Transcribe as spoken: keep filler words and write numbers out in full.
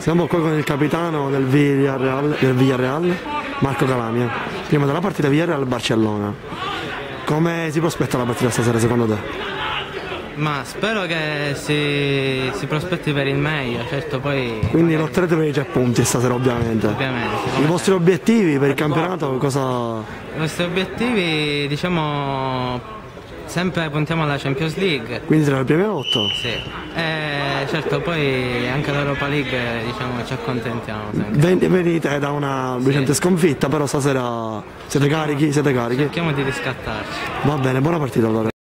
Siamo qua con il capitano del Villarreal, del Villarreal, Marco Calamia. Prima della partita Villarreal-Barcellona. Come si prospetta la partita stasera secondo te? Ma spero che si, si prospetti per il meglio, certo poi... Quindi lotterete per i tre punti stasera ovviamente. Ovviamente. I vostri obiettivi per il campionato cosa... I nostri obiettivi, diciamo, sempre puntiamo alla Champions League. Quindi tra le prime otto? Sì. E certo poi anche l'Europa League, diciamo, ci accontentiamo sempre. Ven venite da una recente sì. sconfitta, però stasera siete carichi? Siete carichi? Cerchiamo di riscattarci. Va bene, buona partita allora.